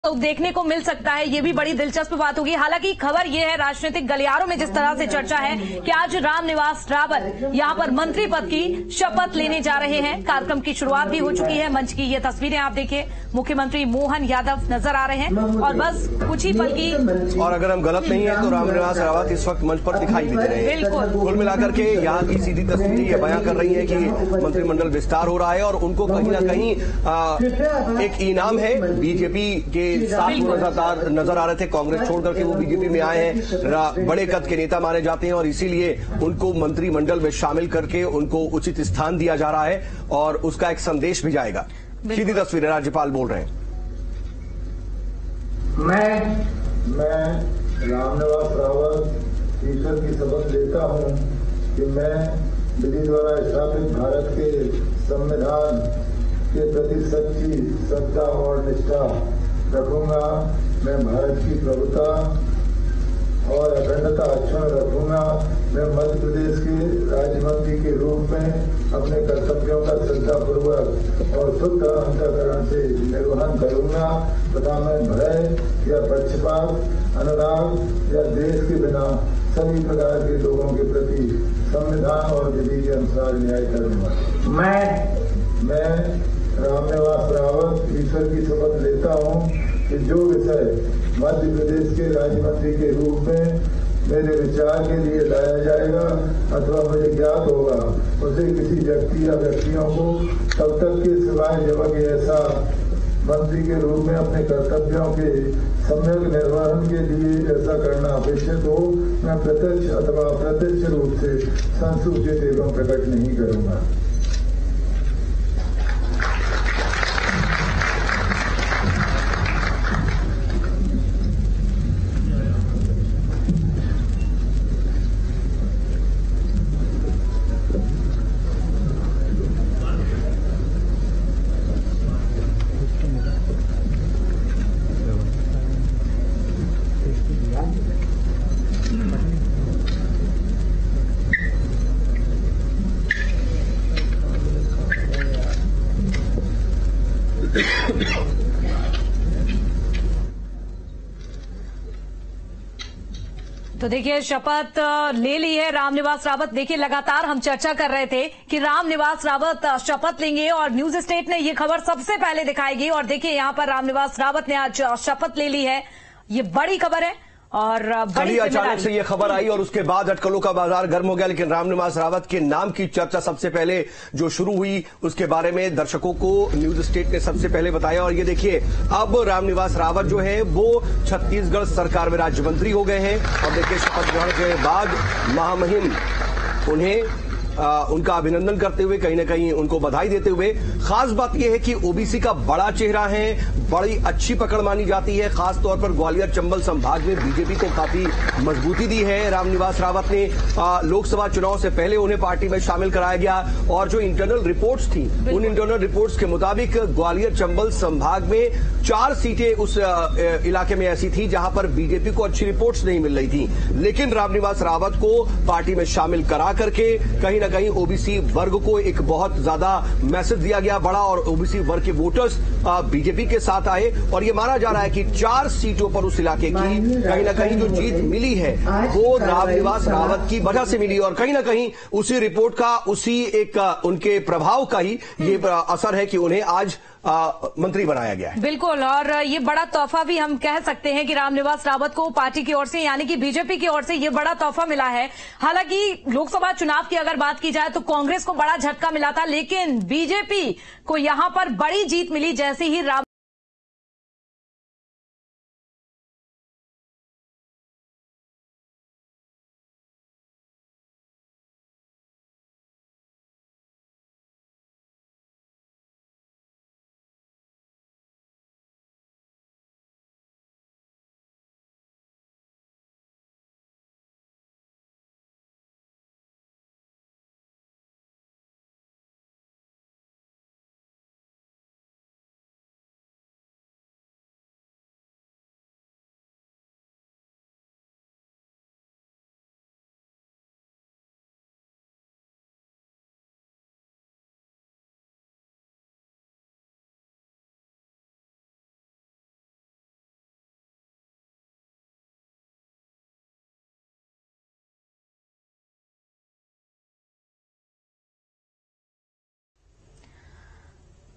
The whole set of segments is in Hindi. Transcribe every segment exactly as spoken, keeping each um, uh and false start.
तो देखने को मिल सकता है, ये भी बड़ी दिलचस्प बात होगी। हालांकि खबर ये है, राजनीतिक गलियारों में जिस तरह से चर्चा है कि आज रामनिवास रावत यहां पर मंत्री पद की शपथ लेने जा रहे हैं। कार्यक्रम की शुरुआत भी हो चुकी है। मंच की ये तस्वीरें आप देखिए, मुख्यमंत्री मोहन यादव नजर आ रहे हैं और बस कुछ ही पल की, और अगर हम गलत नहीं है तो रामनिवास रावत इस वक्त मंच पर दिखाई भी दे रहे हैं। बिल्कुल कुल मिलाकर के यहाँ की सीधी तस्वीर ये बयां कर रही है कि मंत्रिमंडल विस्तार हो रहा है और उनको कहीं ना कहीं आ, एक इनाम है। बीजेपी के साथ नजर नजर आ रहे थे, कांग्रेस छोड़ करके वो बीजेपी में आए हैं। बड़े कद के नेता माने जाते हैं और इसीलिए उनको मंत्रिमंडल में शामिल करके उनको उचित स्थान दिया जा रहा है और उसका एक संदेश भी जाएगा। सीधी तस्वीरें, राज्यपाल बोल रहे हैं। मैं मैं रामनिवास रावत ईश्वर की शपथ लेता हूं कि मैं विधि द्वारा स्थापित भारत के संविधान के प्रति सच्ची श्रद्धा और निष्ठा रखूंगा। मैं भारत की प्रभुता और अखंडता अक्षुण्ण रखूंगा। मैं मध्य प्रदेश के राज्य मंत्री के रूप में अपने कर्तव्यों का श्रद्धापूर्वक और शुद्ध अंतःकरण से निर्वहन करूंगा तथा मैं भय या पक्षपात, अनुराग या देश के बिना सभी प्रकार के लोगों के प्रति संविधान और विधि के अनुसार न्याय करूंगा। मैं मैं रामनिवास रावत ईश्वर की शपथ लेता हूं कि जो विषय मध्य प्रदेश के राज्य मंत्री के रूप में मेरे विचार के लिए लाया जाएगा अथवा मुझे ज्ञात होगा, उसे किसी व्यक्ति या व्यक्तियों को तब तक के सिवाय जब ऐसा मंत्री के रूप में अपने कर्तव्यों के सम्यक निर्वहन के लिए ऐसा करना अपेक्षित हो, मैं प्रत्यक्ष अथवा अप्रत्यक्ष रूप से संसूचित एवं प्रकट नहीं करूंगा। तो देखिए, शपथ ले ली है रामनिवास रावत। देखिए, लगातार हम चर्चा कर रहे थे कि रामनिवास रावत शपथ लेंगे और न्यूज स्टेट ने ये खबर सबसे पहले दिखाएगी। और देखिए, यहां पर रामनिवास रावत ने आज शपथ ले ली है। ये बड़ी खबर है और बड़ी अचानक से ये खबर आई और उसके बाद अटकलों का बाजार गर्म हो गया। लेकिन रामनिवास रावत के नाम की चर्चा सबसे पहले जो शुरू हुई उसके बारे में दर्शकों को न्यूज स्टेट ने सबसे पहले बताया। और ये देखिए, अब रामनिवास रावत जो है वो छत्तीसगढ़ सरकार में राज्य मंत्री हो गए हैं। और देखिए, शपथ ग्रहण के बाद महामहिम उन्हें आ, उनका अभिनंदन करते हुए, कहीं ना कहीं उनको बधाई देते हुए, खास बात यह है कि ओबीसी का बड़ा चेहरा है, बड़ी अच्छी पकड़ मानी जाती है। खासतौर पर ग्वालियर चंबल संभाग में बीजेपी को काफी मजबूती दी है रामनिवास रावत ने। लोकसभा चुनाव से पहले उन्हें पार्टी में शामिल कराया गया और जो इंटरनल रिपोर्ट्स थी उन इंटरनल रिपोर्ट्स के मुताबिक ग्वालियर चंबल संभाग में चार सीटें उस इलाके में ऐसी थी जहां पर बीजेपी को अच्छी रिपोर्ट्स नहीं मिल रही थी। लेकिन रामनिवास रावत को पार्टी में शामिल करा करके कहीं ना कहीं ओबीसी वर्ग को एक बहुत ज्यादा मैसेज दिया गया बड़ा, और ओबीसी वर्ग के वोटर्स बीजेपी के साथ आए। और ये माना जा रहा है कि चार सीटों पर उस इलाके की कहीं ना कहीं जो जीत मिली है वो रामनिवास रावत की वजह से मिली। और कहीं ना कहीं उसी रिपोर्ट का, उसी एक उनके प्रभाव का ही ये असर है कि उन्हें आज आ, मंत्री बनाया गया है। बिल्कुल, और ये बड़ा तोहफा भी हम कह सकते हैं कि रामनिवास रावत को पार्टी की ओर से, यानी कि बीजेपी की ओर से ये बड़ा तोहफा मिला है। हालांकि लोकसभा चुनाव की अगर बात की जाए तो कांग्रेस को बड़ा झटका मिला था, लेकिन बीजेपी को यहां पर बड़ी जीत मिली जैसे ही राम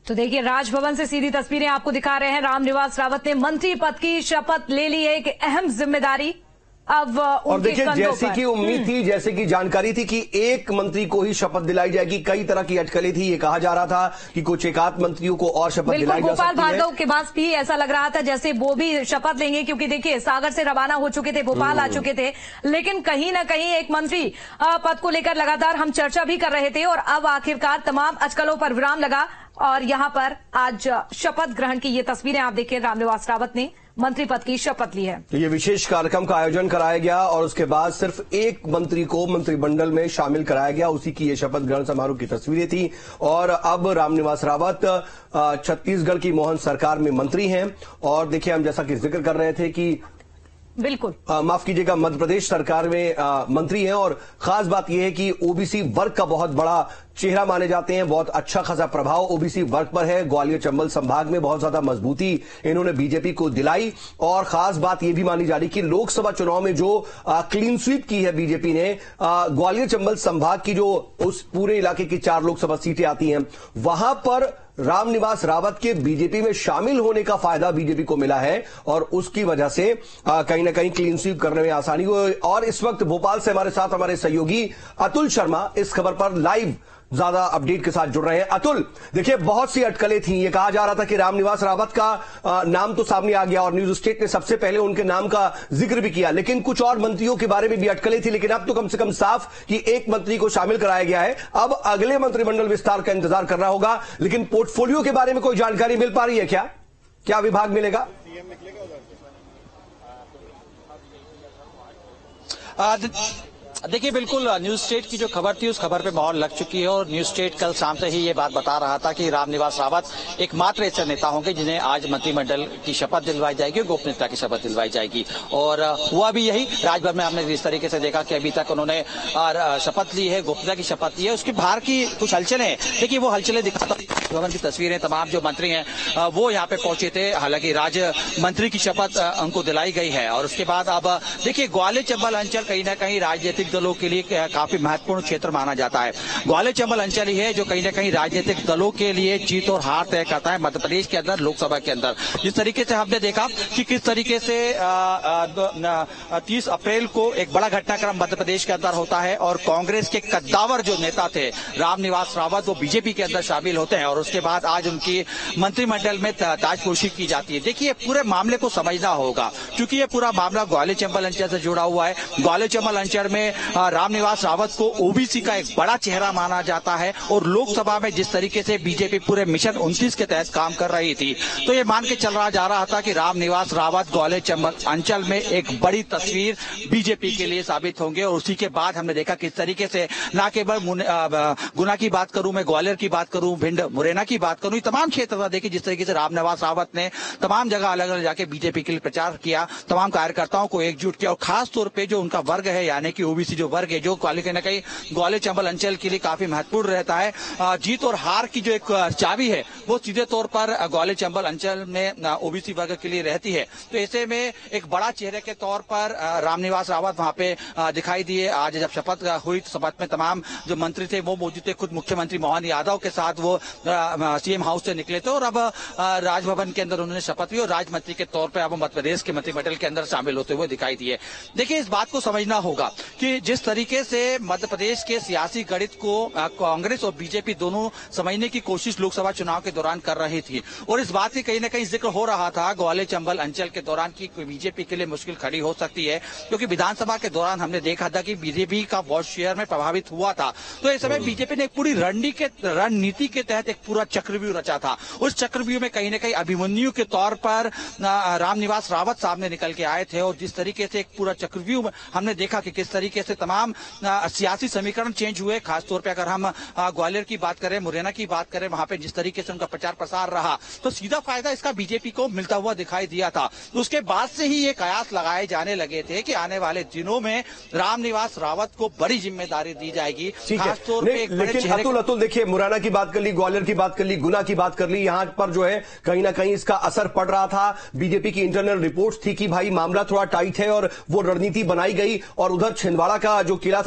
तो देखिए, राजभवन से सीधी तस्वीरें आपको दिखा रहे हैं। रामनिवास रावत ने मंत्री पद की शपथ ले ली है, एक अहम जिम्मेदारी अब और देखिए, जैसे कि उम्मीद थी, जैसे कि जानकारी थी कि एक मंत्री को ही शपथ दिलाई जाएगी। कई तरह की अटकलें थी, ये कहा जा रहा था कि कुछ एक आध मंत्रियों को और शपथ दिलाई जा सकती है। गोपाल भार्गव के पास भी ऐसा लग रहा था जैसे वो भी शपथ लेंगे, क्योंकि देखिए सागर से रवाना हो चुके थे, भोपाल आ चुके थे, लेकिन कहीं ना कहीं एक मंत्री पद को लेकर लगातार हम चर्चा भी कर रहे थे और अब आखिरकार तमाम अटकलों पर विराम लगा और यहां पर आज शपथ ग्रहण की ये तस्वीरें आप देखिए। रामनिवास रावत ने मंत्री पद की शपथ ली है। तो ये विशेष कार्यक्रम का आयोजन कराया गया और उसके बाद सिर्फ एक मंत्री को मंत्रिमंडल में शामिल कराया गया। उसी की ये शपथ ग्रहण समारोह की तस्वीरें थी और अब रामनिवास रावत छत्तीसगढ़ की मोहन सरकार में मंत्री हैं। और देखिए, हम जैसा कि जिक्र कर रहे थे कि बिल्कुल आ, माफ कीजिएगा, मध्य प्रदेश सरकार में आ, मंत्री हैं और खास बात यह है कि ओबीसी वर्ग का बहुत बड़ा चेहरा माने जाते हैं। बहुत अच्छा खासा प्रभाव ओबीसी वर्ग पर है। ग्वालियर चंबल संभाग में बहुत ज्यादा मजबूती इन्होंने बीजेपी को दिलाई और खास बात यह भी मानी जा रही कि लोकसभा चुनाव में जो आ, क्लीन स्वीप की है बीजेपी ने, आ, ग्वालियर चंबल संभाग की जो उस पूरे इलाके की चार लोकसभा सीटें आती हैं, वहां पर रामनिवास रावत के बीजेपी में शामिल होने का फायदा बीजेपी को मिला है और उसकी वजह से कहीं ना कहीं क्लीन स्वीप करने में आसानी हुई। और इस वक्त भोपाल से हमारे साथ हमारे सहयोगी अतुल शर्मा इस खबर पर लाइव ज्यादा अपडेट के साथ जुड़ रहे हैं। अतुल, देखिए, बहुत सी अटकलें थी। ये कहा जा रहा था कि रामनिवास रावत का आ, नाम तो सामने आ गया और न्यूज स्टेट ने सबसे पहले उनके नाम का जिक्र भी किया, लेकिन कुछ और मंत्रियों के बारे में भी अटकलें थी। लेकिन अब तो कम से कम साफ कि एक मंत्री को शामिल कराया गया है। अब अगले मंत्रिमंडल विस्तार का इंतजार करना होगा। लेकिन पोर्टफोलियो के बारे में कोई जानकारी मिल पा रही है क्या? क्या विभाग मिलेगा? देखिए, बिल्कुल न्यूज स्टेट की जो खबर थी उस खबर पे मोहर लग चुकी है और न्यूज स्टेट कल शाम से ही ये बात बता रहा था कि रामनिवास रावत एकमात्र ऐसे नेता होंगे जिन्हें आज मंत्रिमंडल की शपथ दिलवाई जाएगी, गोपनीयता की शपथ दिलवाई जाएगी। और हुआ भी यही। राजभर में हमने जिस तरीके से देखा कि अभी तक उन्होंने शपथ ली है, गोपनीयता की शपथ ली है, उसके बाहर की कुछ हलचलें, देखिए वो हलचलें दिखाता भवन की तस्वीरें, तमाम जो मंत्री हैं वो यहाँ पे पहुंचे थे। हालांकि राज्य मंत्री की शपथ उनको दिलाई गई है और उसके बाद अब देखिए, ग्वालियर चंबल अंचल कहीं ना कहीं राजनीतिक दलों के लिए काफी महत्वपूर्ण क्षेत्र माना जाता है। ग्वालियर चंबल अंचल ही है जो कहीं ना कहीं राजनीतिक दलों के लिए जीत और हार तय करता है मध्य प्रदेश के अंदर, लोकसभा के अंदर। जिस तरीके से हमने देखा कि किस तरीके से तीस अप्रैल को एक बड़ा घटनाक्रम मध्य प्रदेश के अंदर होता है और कांग्रेस के कद्दावर जो नेता थे रामनिवास रावत, वो बीजेपी के अंदर शामिल होते हैं और उसके बाद आज उनकी मंत्रिमंडल में ताजपोशी की जाती है। देखिए, पूरे मामले को समझना होगा क्योंकि ये पूरा मामला ग्वालियर चंबल अंचल से जुड़ा हुआ है। ग्वालियर चंबल अंचल में रामनिवास रावत को ओबीसी का एक बड़ा चेहरा माना जाता है और लोकसभा में जिस तरीके से बीजेपी पूरे मिशन उनतीस के तहत काम कर रही थी, तो ये मान के चल रहा जा रहा था कि रामनिवास रावत ग्वालियर चंबल अंचल में एक बड़ी तस्वीर बीजेपी के लिए साबित होंगे। और उसी के बाद हमने देखा किस तरीके से न केवल गुना की बात करूं, मैं ग्वालियर की बात करूं, भिंड मुरैना की बात करूं, तमाम क्षेत्र में देखिए जिस तरीके से रामनिवास रावत ने तमाम जगह अलग अलग जाके बीजेपी के लिए प्रचार किया, तमाम कार्यकर्ताओं को एकजुट किया और खास तौर पे जो उनका वर्ग है यानी कि ओबीसी जो वर्ग है, जो कहीं ना कहीं ग्वालियर चंबल अंचल के लिए काफी महत्वपूर्ण रहता है। जीत और हार की जो एक चाबी है वो सीधे तौर पर ग्वालियर चंबल अंचल में ओबीसी वर्ग के लिए रहती है। तो ऐसे में एक बड़ा चेहरे के तौर पर रामनिवास रावत वहां पे दिखाई दिए। आज जब शपथ हुई तो शपथ में तमाम जो मंत्री थे वो मौजूद थे। खुद मुख्यमंत्री मोहन यादव के साथ वो सीएम हाउस से निकले थे और अब राजभवन के अंदर उन्होंने शपथ ली और राज्यमंत्री के तौर पर अब मध्य प्रदेश के मंत्रिमंडल के अंदर शामिल होते हुए दिखाई दिए। देखिए, इस बात को समझना होगा कि जिस तरीके से मध्य प्रदेश के सियासी गणित को कांग्रेस और बीजेपी दोनों समझने की कोशिश लोकसभा चुनाव के दौरान कर रही थी और इस बात की कहीं ना कहीं जिक्र हो रहा था ग्वालियर चंबल अंचल के दौरान की बीजेपी के लिए मुश्किल खड़ी हो सकती है, क्योंकि विधानसभा के दौरान हमने देखा था कि बीजेपी का वोट शेयर में प्रभावित हुआ था। तो इस समय बीजेपी ने एक पूरी रणनीति के तहत एक पूरा चक्रव्यूह रचा था। उस चक्रव्यूह में कहीं ना कहीं अभिमन्यु के तौर पर रामनिवास रावत सामने निकल के आए थे और जिस तरीके से एक पूरा चक्रव्यूह हमने देखा कि किस तरीके से तमाम सियासी समीकरण चेंज हुए। खासतौर पे अगर हम ग्वालियर की बात करें, मुरैना की बात करें, वहां पे जिस तरीके से उनका प्रचार प्रसार रहा तो सीधा फायदा इसका बीजेपी को मिलता हुआ दिखाई दिया था। तो उसके बाद से ही ये कयास लगाए जाने लगे थे कि आने वाले दिनों में रामनिवास रावत को बड़ी जिम्मेदारी दी जाएगी। खासतौर पे लेकिन अतुल अतुल देखिए, मुरैना की बात कर ली, ग्वालियर की बात कर ली, गुना की बात कर ली, यहां पर जो है कहीं ना कहीं इसका असर पड़ रहा था। बीजेपी की इंटरनल रिपोर्ट्स थी कि भाई मामला थोड़ा टाइट है और वो रणनीति बनाई गई और उधर छिंदवाड़ा का जो किला